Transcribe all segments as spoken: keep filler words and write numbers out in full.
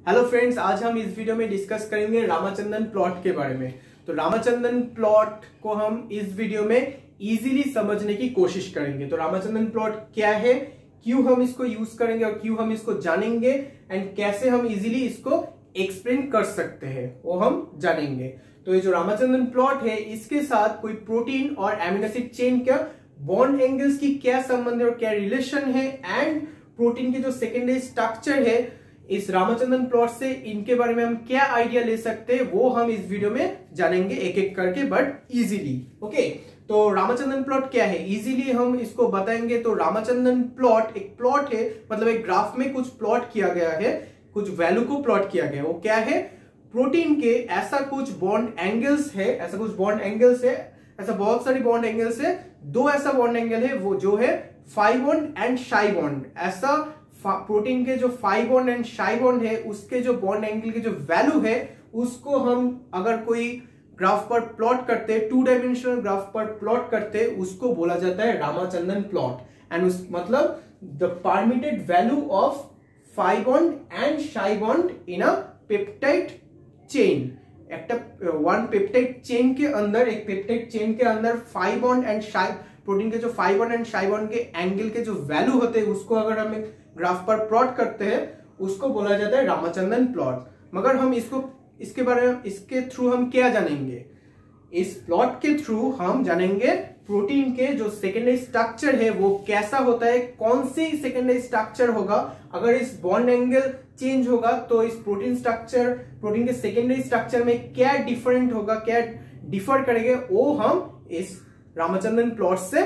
Hello friends, आज हम इस वीडियो में डिस्कस करेंगे रामाचंद्रन प्लॉट के बारे में। तो रामाचंद्रन प्लॉट को हम इस वीडियो में इजीली समझने की कोशिश करेंगे। तो रामाचंद्रन प्लॉट क्या है, क्यों हम इसको यूज करेंगे और क्यों हम इसको जानेंगे एंड कैसे हम इजीली इसको एक्सप्लेन कर सकते हैं वो हम जानेंगे। तो ये जो रामाचंद्रन प्लॉट है इसके साथ कोई प्रोटीन और एमिनो एसिड चेन का बॉन्ड एंगल्स की क्या संबंध है और क्या रिलेशन है एंड प्रोटीन के जो सेकेंडरी स्ट्रक्चर है इस रामाचंद्रन प्लॉट से, इनके बारे में हम क्या आइडिया ले सकते हैं वो हम इस वीडियो में जानेंगे एक एक करके, बट इजीली। ओके, तो रामाचंद्रन प्लॉट क्या है इजीली हम इसको बताएंगे। तो रामाचंद्रन प्लॉट एक प्लॉट है, मतलब एक ग्राफ में कुछ प्लॉट किया गया है, कुछ वैल्यू को प्लॉट किया गया है। वो क्या है, प्रोटीन के ऐसा कुछ बॉन्ड एंगल्स है, ऐसा कुछ बॉन्ड एंगल्स है, ऐसा बहुत सारी बॉन्ड एंगल्स है। दो ऐसा बॉन्ड एंगल है वो जो है phi bond and psi bond. ऐसा प्रोटीन के जो phi bond and psi bond है उसके जो बॉन्ड एंगल के जो वैल्यू है उसको हम अगर कोई ग्राफ पर प्लॉट करते, टू डायमेंशनल ग्राफ पर प्लॉट करते, उसको बोला जाता है रामाचंद्रन प्लॉट। एंड उस मतलब the permitted value of phi bond and psi bond in a peptide chain. একটা वन पेप्टाइड चेन के अंदर, एक पेप्टाइड चेन के अंदर phi bond and psi protein के जो phi bond and psi bond के एंगल के जो वैल्यू होते हैं उसको अगर हम एक ग्राफ पर प्लॉट करते हैं उसको बोला जाता है रामाचंद्रन प्लॉट। मगर हम इसको इसके बारे में इसके थ्रू हम क्या जानेंगे, इस प्लॉट के थ्रू हम जानेंगे प्रोटीन के जो सेकेंडरी स्ट्रक्चर है वो कैसा होता है, कौन सी सेकेंडरी स्ट्रक्चर होगा, अगर इस बॉन्ड एंगल चेंज होगा तो इस प्रोटीन स्ट्रक्चर प्रोटीन के सेकेंडरी स्ट्रक्चर में क्या डिफरेंट होगा, क्या डिफर करेंगे, वो हम इस रामाचंद्रन प्लॉट से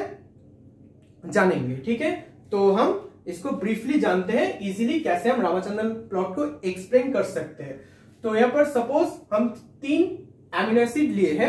जानेंगे। ठीक है, तो हम इसको ब्रीफली जानते हैं इजीली कैसे हम रामाचंद्रन प्लॉट को एक्सप्लेन कर सकते हैं। तो यहां पर सपोज हम तीन एमिनो एसिड लिए हैं,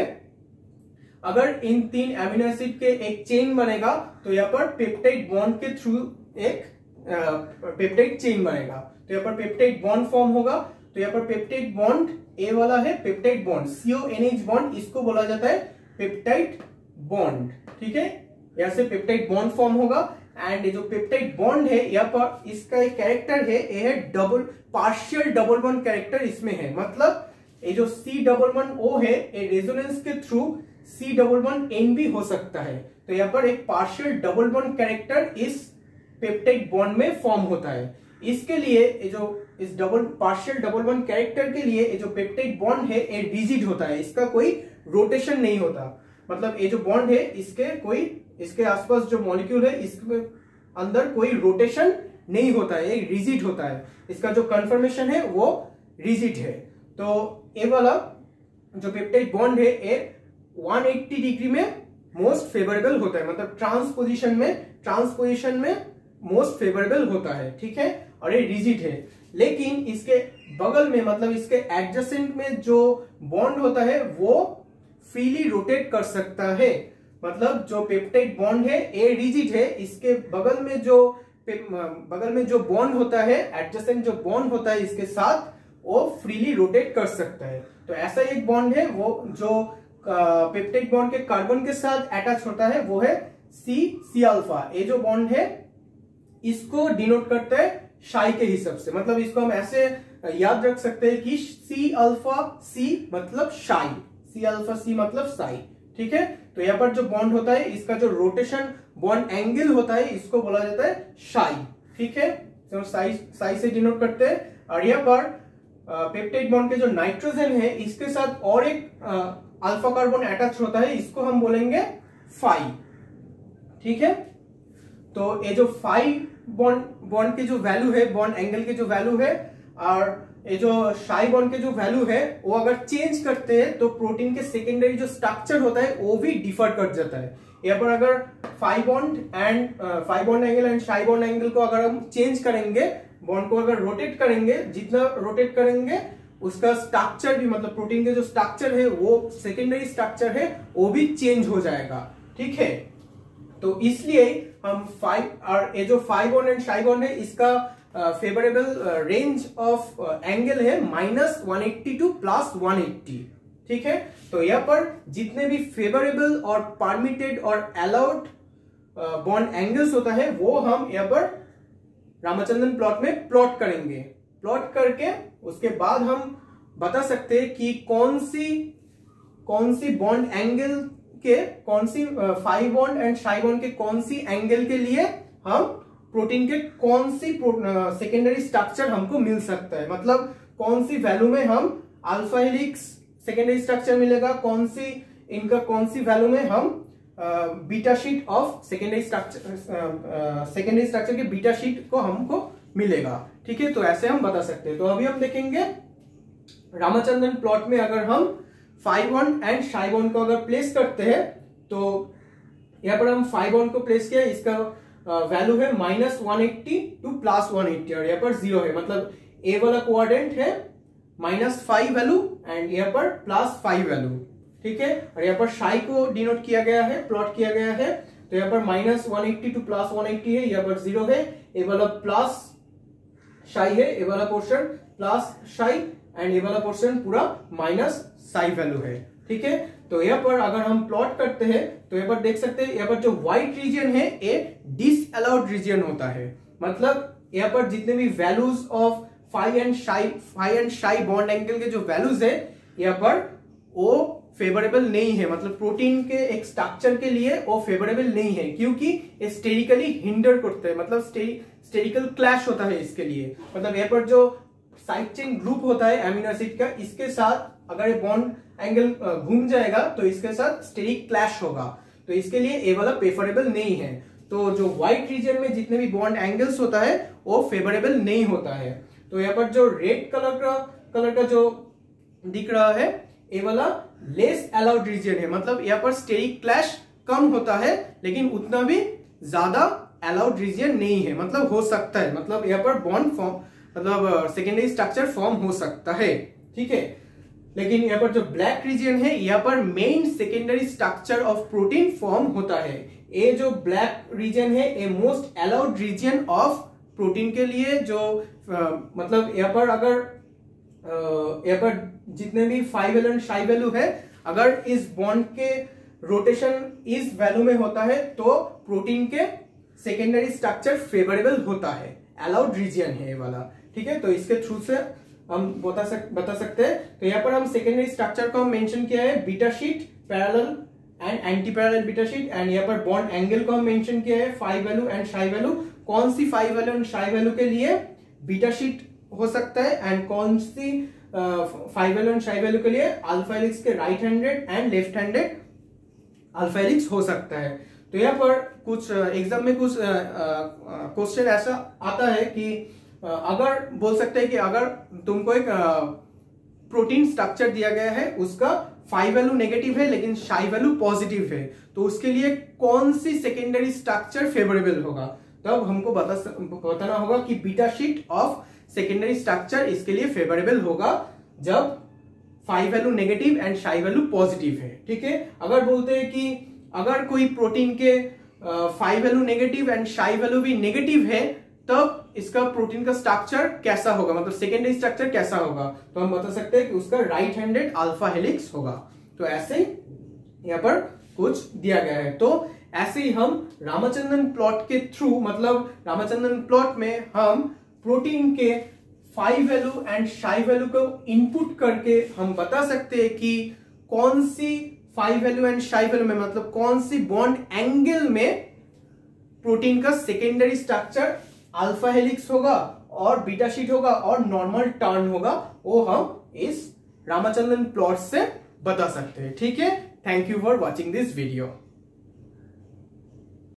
अगर इन तीन एमिनो एसिड के एक चेन बनेगा तो यहाँ पर पेप्टाइड बॉन्ड के थ्रू एक पेप्टाइड चेन बनेगा। तो यहाँ पर पेप्टाइड बॉन्ड फॉर्म होगा। तो यहाँ पर पेप्टाइड बॉन्ड ए वाला है peptide bond, CO N H bond, इसको बोला जाता है पेप्टाइड बॉन्ड। ठीक है, यहाँ से पेप्टाइड बॉन्ड फॉर्म होगा। एंड ये जो पेप्टाइड बॉन्ड है यहाँ पर इसका एक कैरेक्टर है, ये है double partial double bond character इसमें है। मतलब ये जो सी डबल बॉन्ड ओ है ये रेजोनेंस के through C double bond N भी हो सकता है। तो यहाँ पर एक पार्शियल डबल बॉन्ड कैरेक्टर इस पेप्टाइड बॉन्ड में फॉर्म होता है। इसके लिए ये जो इस double partial double bond character के लिए ये जो पेप्टाइड बॉन्ड है ये रिजिड होता है, इसका कोई रोटेशन नहीं होता। मतलब ये जो बॉन्ड है इसके कोई इसके आसपास जो मॉलिक्यूल है इसके अंदर कोई रोटेशन नहीं होता है, ये रिजिड होता है। इसका जो कन्फर्मेशन है वो रिजिड है। तो ये वाला जो पेप्टाइड बॉन्ड है ये वन एट्टी डिग्री में मोस्ट फेवरेबल होता है, मतलब ट्रांसपोजिशन में ट्रांसपोजिशन में मोस्ट फेवरेबल होता है। ठीक है, और ये रिजिड है। लेकिन इसके बगल में मतलब इसके एडजेसेंट में जो बॉन्ड होता है वो फ्रीली रोटेट कर सकता है। मतलब जो पेप्टाइड बॉन्ड है ये रिजिड है, इसके बगल में जो बगल में जो बॉन्ड होता है, एडजेसेंट जो बॉन्ड होता है इसके साथ वो फ्रीली रोटेट कर सकता है। तो ऐसा एक बॉन्ड है वो जो पेप्टाइड बॉन्ड के कार्बन के साथ अटैच होता है वो है सी सी अल्फा। ये जो बॉन्ड है इसको डिनोट करता है शाई के हिसाब से। मतलब इसको हम ऐसे याद रख सकते हैं कि सी अल्फा सी मतलब शाई, सी अल्फा सी मतलब साई। ठीक है, तो यहाँ पर जो बॉन्ड होता है इसका जो रोटेशन बॉन्ड एंगल होता है इसको बोला जाता है शाई। ठीक है, तो साई साई से डिनोट करते हैं। और यहाँ पर पेप्टाइड बॉन्ड के जो नाइट्रोजन है इसके साथ और एक अल्फा कार्बन अटैच होता है, इसको हम बोलेंगे फाई। ठीक है, तो ये जो फाई बॉन्ड बॉन्ड के जो वैल्यू है, बॉन्ड एंगल के जो वैल्यू है और ये जो शाई बॉन्ड के जो वैल्यू है वो अगर चेंज करते हैं तो प्रोटीन के सेकेंडरी जो स्ट्रक्चर होता है वो भी डिफर कर जाता है। यहाँ पर अगर phi bond and phi bond angle and psi bond angle को अगर हम चेंज करेंगे, बॉन्ड को अगर रोटेट करेंगे, जितना रोटेट करेंगे उसका स्ट्रक्चर भी, मतलब प्रोटीन के जो स्ट्रक्चर है वो सेकेंडरी स्ट्रक्चर है वो भी चेंज हो जाएगा। ठीक है, तो इसलिए हम फाइव और ये जो phi bond and psi bond है इसका फेवरेबल रेंज ऑफ एंगल है minus one eighty to plus one eighty. ठीक है, तो यहाँ पर जितने भी फेवरेबल और परमिटेड और अलाउड बॉन्ड एंगल्स होता है वो हम यहाँ पर रामाचंद्रन प्लॉट में प्लॉट करेंगे। प्लॉट करके उसके बाद हम बता सकते हैं कि कौन सी कौन सी बॉन्ड एंगल के कौन सी five bond and psi bond के कौन सी एंगल के लिए हम प्रोटीन के कौन सी सेकेंडरी स्ट्रक्चर हमको मिल सकता है, मतलब कौन सी वैल्यू में हम अल्फा हेलिक्स सेकेंडरी स्ट्रक्चर मिलेगा, कौन सी इनका कौन सी वैल्यू में हम beta sheet of secondary structure secondary structure के बीटा शीट को हमको मिलेगा। ठीक है, तो ऐसे हम बता सकते हैं। तो अभी हम देखेंगे रामाचंद्रन प्लॉट में अगर हम five bond and psi bond को अगर प्लेस करते हैं तो यहाँ पर हम फाइव बॉन्ड को प्लेस किया, इसका वैल्यू है minus one eighty to plus one eighty और यहाँ पर जीरो है, मतलब ए वाला कोऑर्डिनेट है माइनस फाइव वैल्यू एंड यहाँ पर प्लस फाइव वैल्यू। ठीक है, और यहाँ पर शाई को डिनोट किया गया है, प्लॉट किया गया है, तो यहाँ पर minus one eighty to plus one eighty है, यहाँ पर जीरो है, ए वाला प्लस शाई है, ए वाला पोर्शन प्लस शाई एंड ये वाला पोर्शन पूरा माइनस साई वैल्यू है। ठीक है, तो यहाँ पर अगर हम प्लॉट करते हैं तो यहाँ पर देख सकते हैं यहाँ पर जो व्हाइट रीजन है ये डिसअलाउड रीजन होता है, मतलब यहाँ पर जितने भी values of phi and psi phi and psi bond angle के जो वैल्यूज है यहाँ पर वो फेवरेबल नहीं है, मतलब प्रोटीन के एक स्ट्रक्चर के लिए वो फेवरेबल नहीं है क्योंकि स्टेरिकली हिंडर करते हैं, मतलब स्टेरिकल क्लैश होता है इसके लिए, मतलब यहाँ पर जो साइड चेन ग्रुप होता है एमिनो एसिड का, इसके साथ अगर ये बॉन्ड एंगल घूम जाएगा तो इसके साथ स्टेरिक क्लैश होगा, तो इसके लिए ए वाला फेवरेबल नहीं है। तो जो व्हाइट रीजन में जितने भी बॉन्ड एंगल्स होता है वो फेवरेबल नहीं होता है। तो यहाँ पर जो रेड कलर का कलर का जो दिख रहा है ये वाला लेस अलाउड रीजन है, मतलब यहाँ पर स्टेरिक क्लैश कम होता है लेकिन उतना भी ज्यादा अलाउड रीजन नहीं है, मतलब हो सकता है, मतलब यहाँ पर बॉन्ड फॉर्म मतलब सेकेंडरी स्ट्रक्चर फॉर्म हो सकता है। ठीक है, लेकिन यहाँ पर जो ब्लैक रीजन है यहाँ पर main secondary structure of protein form होता है। ये जो ब्लैक रीजन है ये most allowed region of protein के लिए, जो आ, मतलब यहाँ पर अगर यहाँ पर जितने भी five value and psi value है अगर इस बॉन्ड के रोटेशन इस वैल्यू में होता है तो प्रोटीन के सेकेंडरी स्ट्रक्चर फेवरेबल होता है, अलाउड रीजन है ये वाला। ठीक है, तो इसके थ्रू से हम बता सक बता सकते हैं। तो यहाँ पर हम सेकेंडरी स्ट्रक्चर को हम मेंशन किया है beta sheet, parallel and anti parallel beta sheet, and यहाँ पर बॉन्ड एंगल को हम मेंशन किया है five value and psi value, कौन सी five value and psi value के लिए बीटा शीट हो सकता है एंड कौन सी five value and psi value के लिए अल्फा हेलिक्स के right handed and left handed alpha helix हो सकता है। तो यहाँ पर कुछ एग्जाम में कुछ क्वेश्चन ऐसा आता है कि अगर बोल सकते हैं कि अगर तुमको एक प्रोटीन स्ट्रक्चर दिया गया है उसका फाइव वैल्यू नेगेटिव है लेकिन शाई वैल्यू पॉजिटिव है तो उसके लिए कौन सी सेकेंडरी स्ट्रक्चर फेवरेबल होगा, तब तो हमको बता बताना होगा कि beta sheet of secondary structure इसके लिए फेवरेबल होगा जब five value negative and psi value positive है। ठीक है, अगर बोलते हैं कि अगर कोई प्रोटीन के five value negative and psi value भी नेगेटिव है तब इसका प्रोटीन का स्ट्रक्चर कैसा होगा, मतलब सेकेंडरी स्ट्रक्चर कैसा होगा, तो हम बता सकते हैं कि उसका राइट हैंडेड अल्फा हेलिक्स होगा। तो ऐसे ही यहाँ पर कुछ दिया गया है। तो ऐसे ही हम रामाचंद्रन प्लॉट के थ्रू, मतलब रामाचंद्रन प्लॉट में हम प्रोटीन के five value and psi value को इनपुट करके हम बता सकते हैं कि कौन सी five value and psi value में, मतलब कौन सी बॉन्ड एंगल में प्रोटीन का सेकेंडरी स्ट्रक्चर अल्फा हेलिक्स होगा और बीटा शीट होगा और नॉर्मल टर्न होगा, वो हम इस रामाचंद्रन प्लॉट से बता सकते हैं। ठीक है, thank you for watching this video.